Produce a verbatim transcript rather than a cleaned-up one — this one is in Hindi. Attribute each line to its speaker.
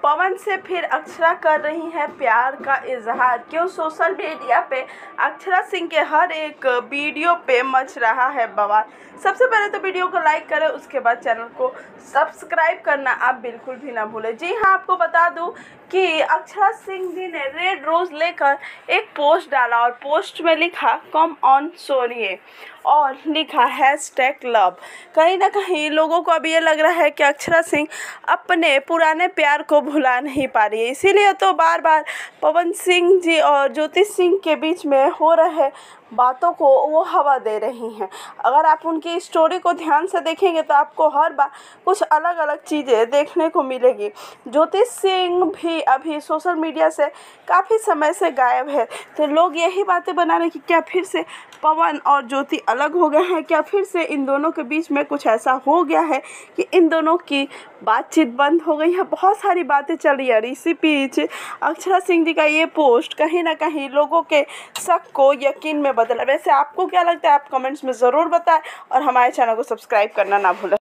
Speaker 1: पवन से फिर अक्षरा कर रही हैं प्यार का इजहार। क्यों सोशल मीडिया पे अक्षरा सिंह के हर एक वीडियो पे मच रहा है बवाल। सबसे पहले तो वीडियो को लाइक करें, उसके बाद चैनल को सब्सक्राइब करना आप बिल्कुल भी ना भूलें। जी हाँ, आपको बता दूं कि अक्षरा सिंह जी ने रेड रोज लेकर एक पोस्ट डाला और पोस्ट में लिखा कम ऑन सोनिए और लिखा हैश टैग लव। कहीं ना कहीं लोगों को अब ये लग रहा है कि अक्षरा सिंह अपने पुराने प्यार को भुला नहीं पा रही है, इसीलिए तो बार बार पवन सिंह जी और ज्योति सिंह के बीच में हो रहे बातों को वो हवा दे रही हैं। अगर आप उनकी स्टोरी को ध्यान से देखेंगे तो आपको हर बार कुछ अलग अलग चीज़ें देखने को मिलेगी। ज्योति सिंह भी अभी सोशल मीडिया से काफ़ी समय से गायब है, तो लोग यही बातें बना रहे हैं कि क्या फिर से पवन और ज्योति अलग हो गए हैं, क्या फिर से इन दोनों के बीच में कुछ ऐसा हो गया है कि इन दोनों की बातचीत बंद हो गई है। बहुत सारी बातें चल रही है। इसी बीच अक्षरा सिंह जी का ये पोस्ट कहीं ना कहीं लोगों के शक को यकीन में बदला। वैसे आपको क्या लगता है, आप कमेंट्स में ज़रूर बताएं और हमारे चैनल को सब्सक्राइब करना ना भूलें।